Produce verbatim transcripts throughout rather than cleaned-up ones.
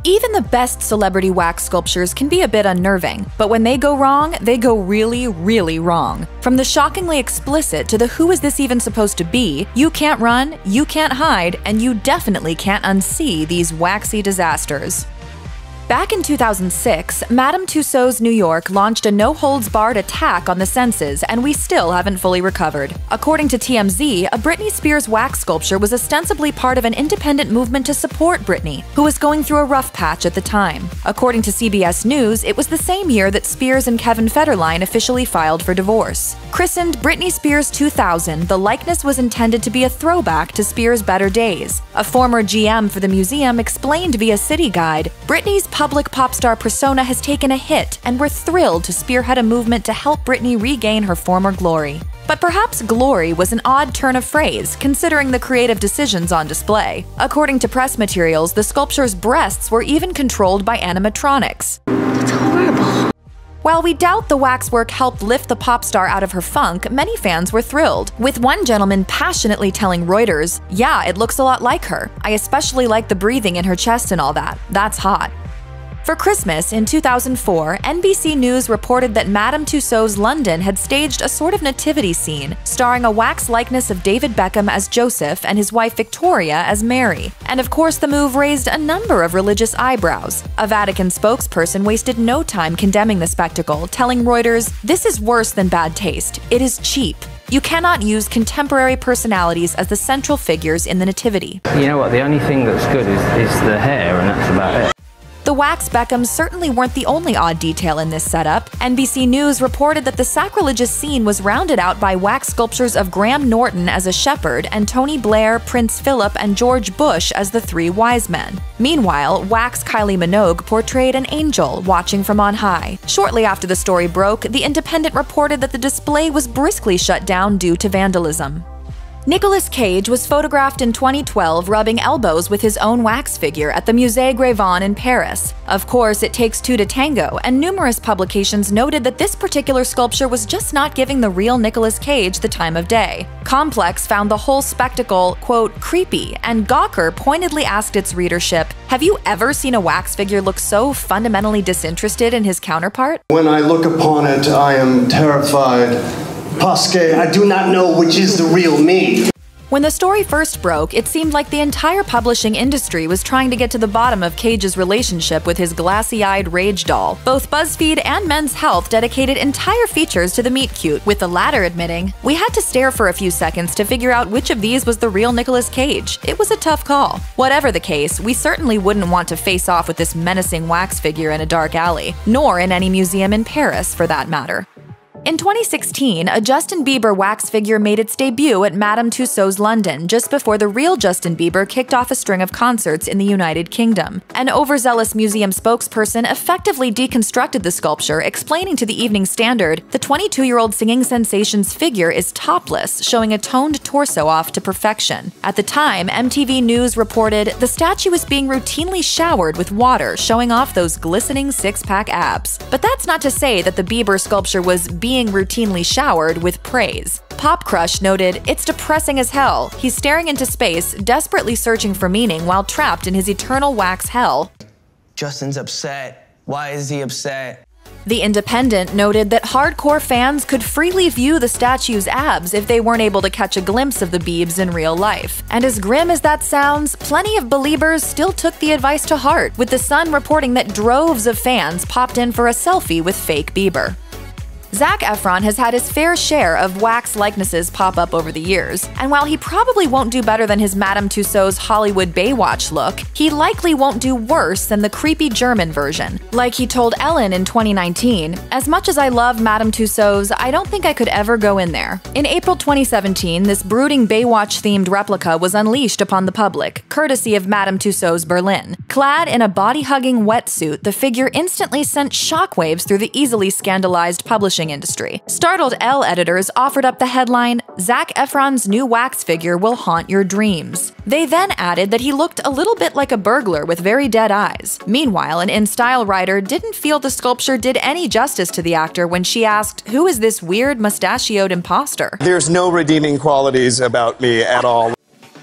Even the best celebrity wax sculptures can be a bit unnerving, but when they go wrong, they go really, really wrong. From the shockingly explicit to the who is this even supposed to be, you can't run, you can't hide, and you definitely can't unsee these waxy disasters. Back in two thousand six, Madame Tussauds New York launched a no-holds-barred attack on the senses, and we still haven't fully recovered. According to T M Z, a Britney Spears wax sculpture was ostensibly part of an independent movement to support Britney, who was going through a rough patch at the time. According to C B S News, it was the same year that Spears and Kevin Federline officially filed for divorce. Christened Britney Spears two thousand, the likeness was intended to be a throwback to Spears' better days. A former G M for the museum explained via City Guide, Britney's public pop star persona has taken a hit, and we're thrilled to spearhead a movement to help Britney regain her former glory. But perhaps glory was an odd turn of phrase, considering the creative decisions on display. According to press materials, the sculpture's breasts were even controlled by animatronics. That's horrible. While we doubt the waxwork helped lift the pop star out of her funk, many fans were thrilled, with one gentleman passionately telling Reuters, "Yeah, it looks a lot like her. I especially like the breathing in her chest and all that. That's hot." For Christmas in two thousand four, N B C News reported that Madame Tussauds London had staged a sort of nativity scene, starring a wax likeness of David Beckham as Joseph and his wife Victoria as Mary. And of course, the move raised a number of religious eyebrows. A Vatican spokesperson wasted no time condemning the spectacle, telling Reuters, "This is worse than bad taste. It is cheap. You cannot use contemporary personalities as the central figures in the nativity." You know what, the only thing that's good is, is the hair, and that's about it. The wax Beckhams certainly weren't the only odd detail in this setup. N B C News reported that the sacrilegious scene was rounded out by wax sculptures of Graham Norton as a shepherd and Tony Blair, Prince Philip, and George Bush as the three wise men. Meanwhile, wax Kylie Minogue portrayed an angel watching from on high. Shortly after the story broke, The Independent reported that the display was briskly shut down due to vandalism. Nicolas Cage was photographed in twenty twelve rubbing elbows with his own wax figure at the Musée Grévin in Paris. Of course, it takes two to tango, and numerous publications noted that this particular sculpture was just not giving the real Nicolas Cage the time of day. Complex found the whole spectacle, quote, creepy, and Gawker pointedly asked its readership, "Have you ever seen a wax figure look so fundamentally disinterested in his counterpart?" When I look upon it, I am terrified. Parce que I do not know which is the real me. When the story first broke, it seemed like the entire publishing industry was trying to get to the bottom of Cage's relationship with his glassy-eyed rage doll. Both BuzzFeed and Men's Health dedicated entire features to the meet-cute, with the latter admitting, "We had to stare for a few seconds to figure out which of these was the real Nicolas Cage. It was a tough call." Whatever the case, we certainly wouldn't want to face off with this menacing wax figure in a dark alley, nor in any museum in Paris, for that matter. In twenty sixteen, a Justin Bieber wax figure made its debut at Madame Tussauds London just before the real Justin Bieber kicked off a string of concerts in the United Kingdom. An overzealous museum spokesperson effectively deconstructed the sculpture, explaining to the Evening Standard, the twenty-two-year-old singing sensation's figure is topless, showing a toned torso off to perfection. At the time, M T V News reported, the statue is being routinely showered with water, showing off those glistening six-pack abs. But that's not to say that the Bieber sculpture was being being routinely showered with praise. Pop Crush noted, "It's depressing as hell. He's staring into space, desperately searching for meaning while trapped in his eternal wax hell." Justin's upset. Why is he upset? The Independent noted that hardcore fans could freely view the statue's abs if they weren't able to catch a glimpse of the Biebs in real life. And as grim as that sounds, plenty of believers still took the advice to heart, with The Sun reporting that droves of fans popped in for a selfie with fake Bieber. Zac Efron has had his fair share of wax likenesses pop up over the years, and while he probably won't do better than his Madame Tussauds Hollywood Baywatch look, he likely won't do worse than the creepy German version. Like he told Ellen in twenty nineteen, "As much as I love Madame Tussauds, I don't think I could ever go in there." In April twenty seventeen, this brooding Baywatch-themed replica was unleashed upon the public, courtesy of Madame Tussauds Berlin. Clad in a body-hugging wetsuit, the figure instantly sent shockwaves through the easily scandalized publishing industry. Startled Elle editors offered up the headline, "Zac Efron's new wax figure will haunt your dreams." They then added that he looked a little bit like a burglar with very dead eyes. Meanwhile, an InStyle writer didn't feel the sculpture did any justice to the actor when she asked, "Who is this weird mustachioed imposter?" There's no redeeming qualities about me at all.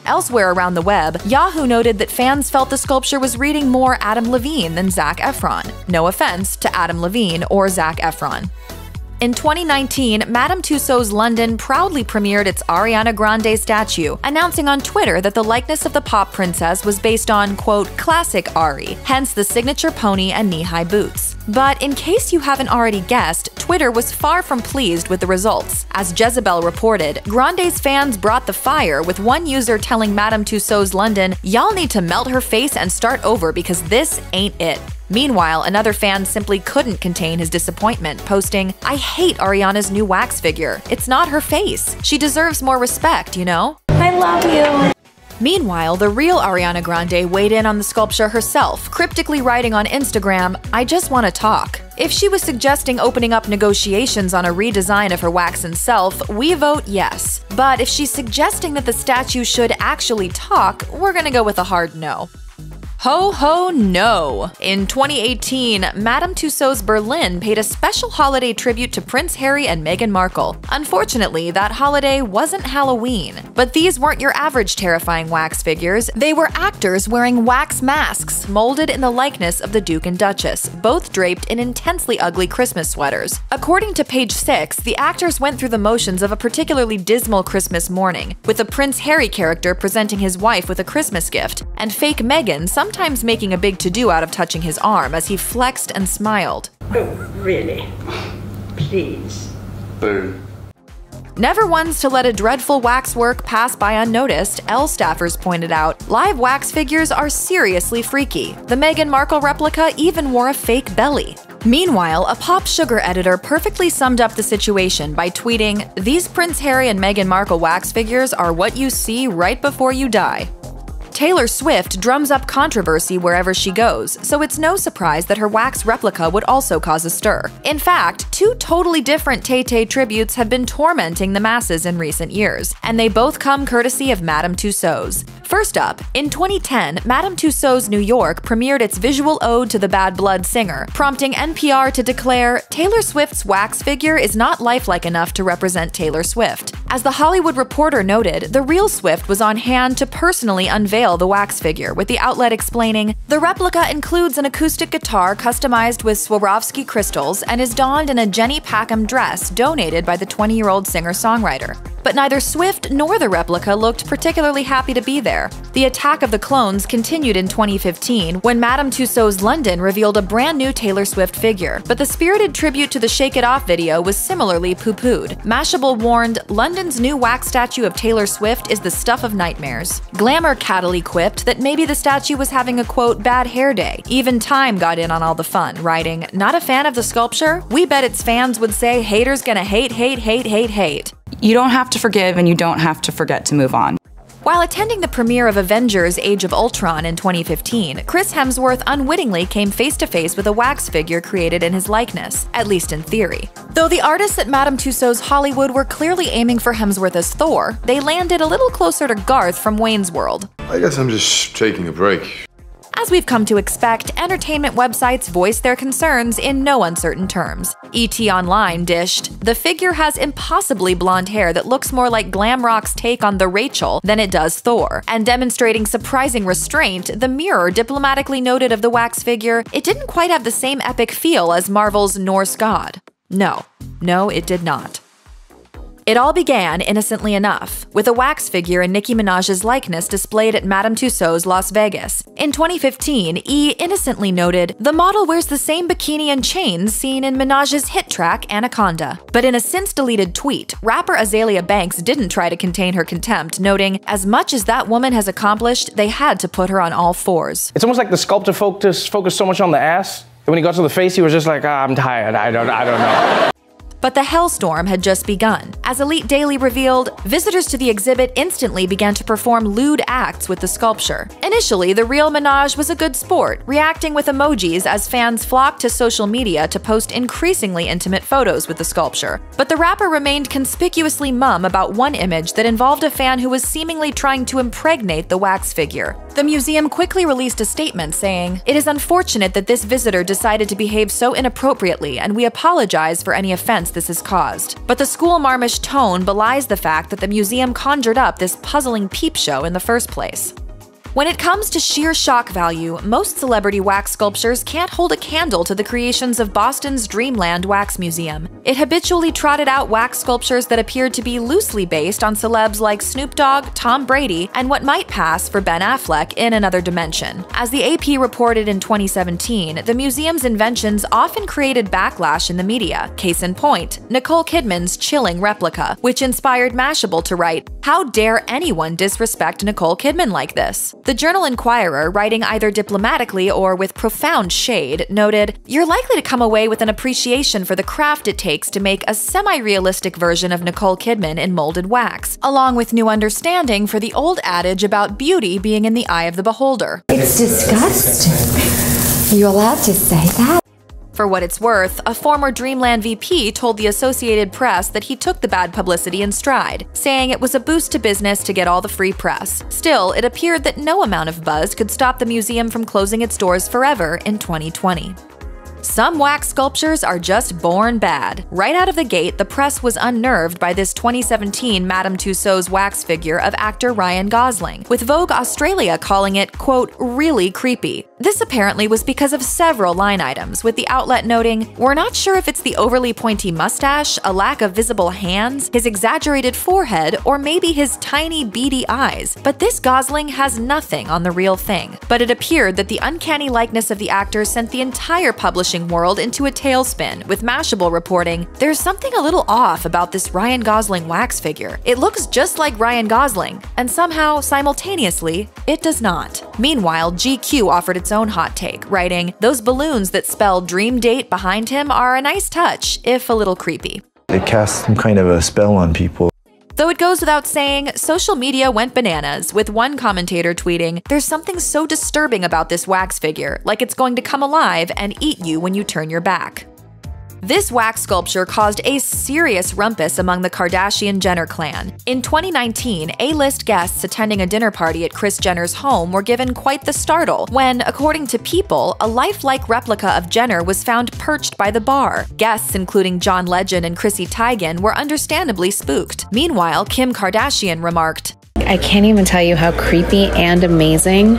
Elsewhere around the web, Yahoo noted that fans felt the sculpture was reading more Adam Levine than Zac Efron. No offense to Adam Levine or Zac Efron. In twenty nineteen, Madame Tussauds London proudly premiered its Ariana Grande statue, announcing on Twitter that the likeness of the pop princess was based on, quote, classic Ari, hence the signature pony and knee-high boots. But in case you haven't already guessed, Twitter was far from pleased with the results. As Jezebel reported, Grande's fans brought the fire, with one user telling Madame Tussauds London, "Y'all need to melt her face and start over because this ain't it." Meanwhile, another fan simply couldn't contain his disappointment, posting, "I hate Ariana's new wax figure. It's not her face. She deserves more respect, you know? I love you." Meanwhile, the real Ariana Grande weighed in on the sculpture herself, cryptically writing on Instagram, "I just want to talk." If she was suggesting opening up negotiations on a redesign of her waxen self, we vote yes. But if she's suggesting that the statue should actually talk, we're gonna go with a hard no. Ho ho no! In twenty eighteen, Madame Tussauds Berlin paid a special holiday tribute to Prince Harry and Meghan Markle. Unfortunately, that holiday wasn't Halloween. But these weren't your average terrifying wax figures, they were actors wearing wax masks, molded in the likeness of the Duke and Duchess, both draped in intensely ugly Christmas sweaters. According to Page Six, the actors went through the motions of a particularly dismal Christmas morning, with the Prince Harry character presenting his wife with a Christmas gift, and fake Meghan sometimes sometimes making a big to-do out of touching his arm as he flexed and smiled. Oh, really? Please. Boo. Never ones to let a dreadful waxwork pass by unnoticed, Elle staffers pointed out, live wax figures are seriously freaky. The Meghan Markle replica even wore a fake belly. Meanwhile, a Pop Sugar editor perfectly summed up the situation by tweeting, "These Prince Harry and Meghan Markle wax figures are what you see right before you die." Taylor Swift drums up controversy wherever she goes, so it's no surprise that her wax replica would also cause a stir. In fact, two totally different Tay-Tay tributes have been tormenting the masses in recent years, and they both come courtesy of Madame Tussauds. First up, in twenty ten, Madame Tussauds New York premiered its visual ode to the Bad Blood singer, prompting N P R to declare, "Taylor Swift's wax figure is not lifelike enough to represent Taylor Swift." As The Hollywood Reporter noted, the real Swift was on hand to personally unveil the wax figure, with the outlet explaining, "The replica includes an acoustic guitar customized with Swarovski crystals and is donned in a Jenny Packham dress donated by the twenty-year-old singer-songwriter." But neither Swift nor the replica looked particularly happy to be there. The attack of the clones continued in twenty fifteen when Madame Tussauds London revealed a brand new Taylor Swift figure, but the spirited tribute to the Shake It Off video was similarly poo-pooed. Mashable warned, "London's new wax statue of Taylor Swift is the stuff of nightmares." Glamour cattily quipped that maybe the statue was having a, quote, bad hair day. Even Time got in on all the fun, writing, "Not a fan of the sculpture? We bet its fans would say haters gonna hate, hate, hate, hate, hate." You don't have to forgive and you don't have to forget to move on. While attending the premiere of Avengers Age of Ultron in twenty fifteen, Chris Hemsworth unwittingly came face-to-face with a wax figure created in his likeness, at least in theory. Though the artists at Madame Tussauds Hollywood were clearly aiming for Hemsworth as Thor, they landed a little closer to Garth from Wayne's World. I guess I'm just taking a break. As we've come to expect, entertainment websites voiced their concerns in no uncertain terms. E T Online dished, "The figure has impossibly blonde hair that looks more like glam rock's take on the Rachel than it does Thor," and demonstrating surprising restraint, The Mirror diplomatically noted of the wax figure, "It didn't quite have the same epic feel as Marvel's Norse god." No, no, it did not. It all began, innocently enough, with a wax figure in Nicki Minaj's likeness displayed at Madame Tussauds Las Vegas. In twenty fifteen, E innocently noted, "The model wears the same bikini and chains seen in Minaj's hit track Anaconda." But in a since-deleted tweet, rapper Azealia Banks didn't try to contain her contempt, noting, "As much as that woman has accomplished, they had to put her on all fours." It's almost like the sculptor focused, focused so much on the ass, and when he got to the face, he was just like, ah, I'm tired, I don't, I don't know. But the hellstorm had just begun. As Elite Daily revealed, visitors to the exhibit instantly began to perform lewd acts with the sculpture. Initially, the real Minaj was a good sport, reacting with emojis as fans flocked to social media to post increasingly intimate photos with the sculpture. But the rapper remained conspicuously mum about one image that involved a fan who was seemingly trying to impregnate the wax figure. The museum quickly released a statement saying, "It is unfortunate that this visitor decided to behave so inappropriately, and we apologize for any offense offense this has caused. But the school-marmish tone belies the fact that the museum conjured up this puzzling peep show in the first place. When it comes to sheer shock value, most celebrity wax sculptures can't hold a candle to the creations of Boston's Dreamland Wax Museum. It habitually trotted out wax sculptures that appeared to be loosely based on celebs like Snoop Dogg, Tom Brady, and what might pass for Ben Affleck in another dimension. As the A P reported in twenty seventeen, the museum's inventions often created backlash in the media. Case in point, Nicole Kidman's chilling replica, which inspired Mashable to write, "How dare anyone disrespect Nicole Kidman like this?" The Journal Inquirer, writing either diplomatically or with profound shade, noted, "You're likely to come away with an appreciation for the craft it takes to make a semi-realistic version of Nicole Kidman in molded wax, along with new understanding for the old adage about beauty being in the eye of the beholder." It's disgusting. Are you allowed to say that? For what it's worth, a former Dreamland V P told the Associated Press that he took the bad publicity in stride, saying it was a boost to business to get all the free press. Still, it appeared that no amount of buzz could stop the museum from closing its doors forever in twenty twenty. Some wax sculptures are just born bad. Right out of the gate, the press was unnerved by this twenty seventeen Madame Tussauds wax figure of actor Ryan Gosling, with Vogue Australia calling it, quote, "really creepy." This apparently was because of several line items, with the outlet noting, "We're not sure if it's the overly pointy mustache, a lack of visible hands, his exaggerated forehead, or maybe his tiny beady eyes, but this Gosling has nothing on the real thing." But it appeared that the uncanny likeness of the actor sent the entire publishing world into a tailspin, with Mashable reporting, "There's something a little off about this Ryan Gosling wax figure. It looks just like Ryan Gosling, and somehow, simultaneously, it does not." Meanwhile, G Q offered its own hot take, writing, "Those balloons that spell dream date behind him are a nice touch, if a little creepy." It casts some kind of a spell on people. Though it goes without saying, social media went bananas, with one commentator tweeting, "There's something so disturbing about this wax figure, like it's going to come alive and eat you when you turn your back." This wax sculpture caused a serious rumpus among the Kardashian-Jenner clan. In twenty nineteen, A-list guests attending a dinner party at Kris Jenner's home were given quite the startle when, according to People, a lifelike replica of Jenner was found perched by the bar. Guests, including John Legend and Chrissy Teigen, were understandably spooked. Meanwhile, Kim Kardashian remarked, "I can't even tell you how creepy and amazing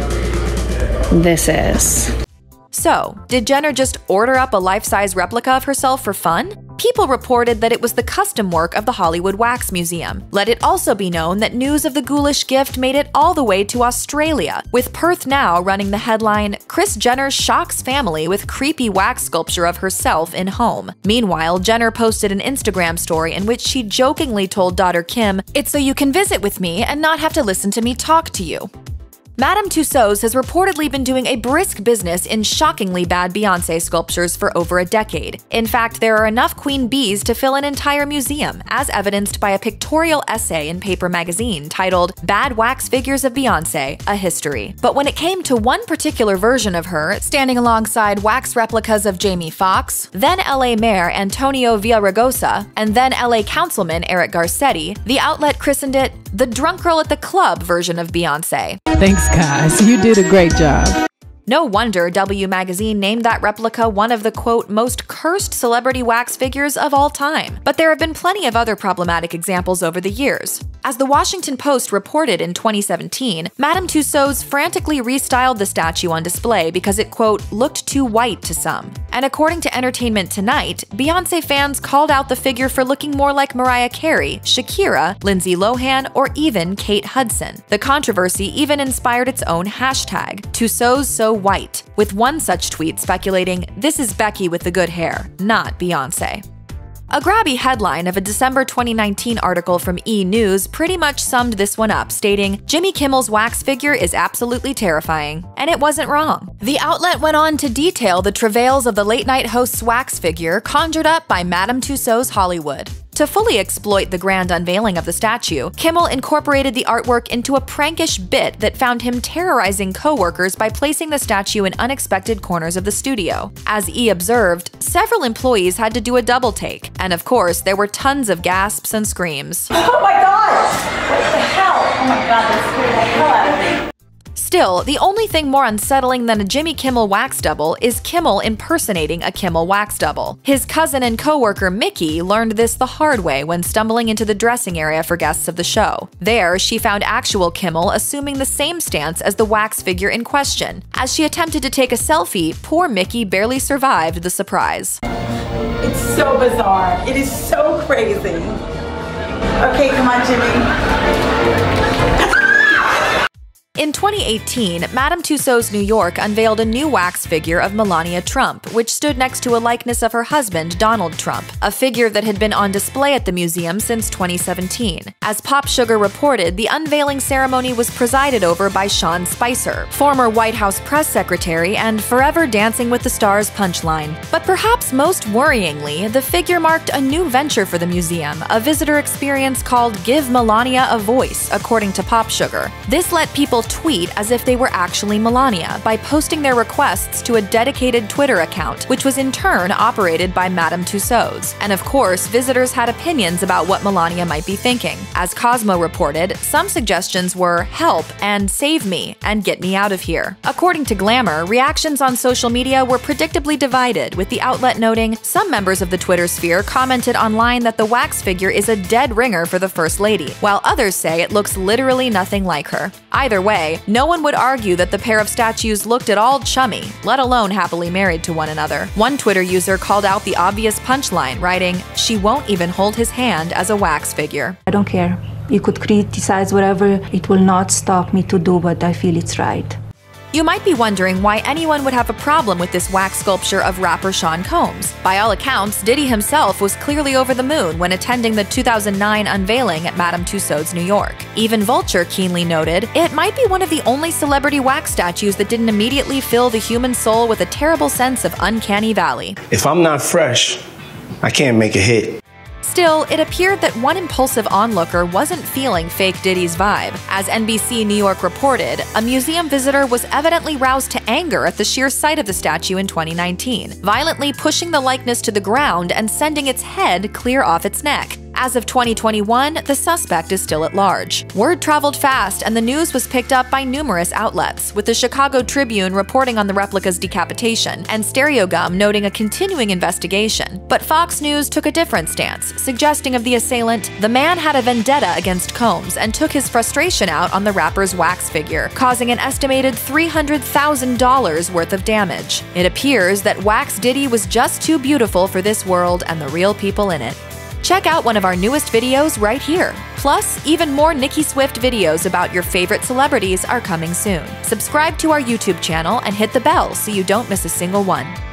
this is." So, did Jenner just order up a life-size replica of herself for fun? People reported that it was the custom work of the Hollywood Wax Museum. Let it also be known that news of the ghoulish gift made it all the way to Australia, with Perth Now running the headline, "Kris Jenner shocks family with creepy wax sculpture of herself in home." Meanwhile, Jenner posted an Instagram story in which she jokingly told daughter Kim, "It's so you can visit with me and not have to listen to me talk to you." Madame Tussauds has reportedly been doing a brisk business in shockingly bad Beyoncé sculptures for over a decade. In fact, there are enough queen bees to fill an entire museum, as evidenced by a pictorial essay in Paper Magazine titled "Bad Wax Figures of Beyoncé, A History." But when it came to one particular version of her, standing alongside wax replicas of Jamie Foxx, then L A Mayor Antonio Villaraigosa, and then L A Councilman Eric Garcetti, the outlet christened it the Drunk Girl at the Club version of Beyoncé. Thanks, guys. You did a great job. No wonder W Magazine named that replica one of the, quote, most cursed celebrity wax figures of all time. But there have been plenty of other problematic examples over the years. As the Washington Post reported in twenty seventeen, Madame Tussauds frantically restyled the statue on display because it, quote, looked too white to some. And according to Entertainment Tonight, Beyoncé fans called out the figure for looking more like Mariah Carey, Shakira, Lindsay Lohan, or even Kate Hudson. The controversy even inspired its own hashtag, Tussauds So White, with one such tweet speculating, "This is Becky with the good hair, not Beyoncé." A grabby headline of a December twenty nineteen article from E! News pretty much summed this one up, stating, "Jimmy Kimmel's wax figure is absolutely terrifying." And it wasn't wrong. The outlet went on to detail the travails of the late-night host's wax figure conjured up by Madame Tussauds Hollywood. To fully exploit the grand unveiling of the statue, Kimmel incorporated the artwork into a prankish bit that found him terrorizing co-workers by placing the statue in unexpected corners of the studio. As E! observed, several employees had to do a double take, and of course, there were tons of gasps and screams. Oh my god! What the hell? Oh my god, that scared the hell out of me. Still, the only thing more unsettling than a Jimmy Kimmel wax double is Kimmel impersonating a Kimmel wax double. His cousin and co-worker Mickey learned this the hard way when stumbling into the dressing area for guests of the show. There, she found actual Kimmel assuming the same stance as the wax figure in question. As she attempted to take a selfie, poor Mickey barely survived the surprise. It's so bizarre. It is so crazy. Okay, come on, Jimmy. In twenty eighteen, Madame Tussauds New York unveiled a new wax figure of Melania Trump, which stood next to a likeness of her husband, Donald Trump, a figure that had been on display at the museum since twenty seventeen. As Pop Sugar reported, the unveiling ceremony was presided over by Sean Spicer, former White House press secretary and forever Dancing with the Stars punchline. But perhaps most worryingly, the figure marked a new venture for the museum, a visitor experience called Give Melania a Voice, according to Pop Sugar. This let people tweet as if they were actually Melania by posting their requests to a dedicated Twitter account, which was in turn operated by Madame Tussauds. And of course, visitors had opinions about what Melania might be thinking. As Cosmo reported, some suggestions were help and save me and get me out of here. According to Glamour, reactions on social media were predictably divided, with the outlet noting some members of the Twitter sphere commented online that the wax figure is a dead ringer for the First Lady, while others say it looks literally nothing like her. Either way, no one would argue that the pair of statues looked at all chummy, let alone happily married to one another. One Twitter user called out the obvious punchline, writing, "She won't even hold his hand as a wax figure." I don't care. You could criticize whatever, it will not stop me to do what I feel it's right. You might be wondering why anyone would have a problem with this wax sculpture of rapper Sean Combs. By all accounts, Diddy himself was clearly over the moon when attending the two thousand nine unveiling at Madame Tussauds New York. Even Vulture keenly noted, it might be one of the only celebrity wax statues that didn't immediately fill the human soul with a terrible sense of uncanny valley. If I'm not fresh, I can't make a hit. Still, it appeared that one impulsive onlooker wasn't feeling fake Diddy's vibe. As N B C New York reported, a museum visitor was evidently roused to anger at the sheer sight of the statue in twenty nineteen, violently pushing the likeness to the ground and sending its head clear off its neck. As of twenty twenty-one, the suspect is still at large. Word traveled fast and the news was picked up by numerous outlets, with the Chicago Tribune reporting on the replica's decapitation and Stereogum noting a continuing investigation. But Fox News took a different stance, suggesting of the assailant, the man had a vendetta against Combs and took his frustration out on the rapper's wax figure, causing an estimated three hundred thousand dollars worth of damage. It appears that Wax Diddy was just too beautiful for this world and the real people in it. Check out one of our newest videos right here. Plus, even more Nicki Swift videos about your favorite celebrities are coming soon. Subscribe to our YouTube channel and hit the bell so you don't miss a single one.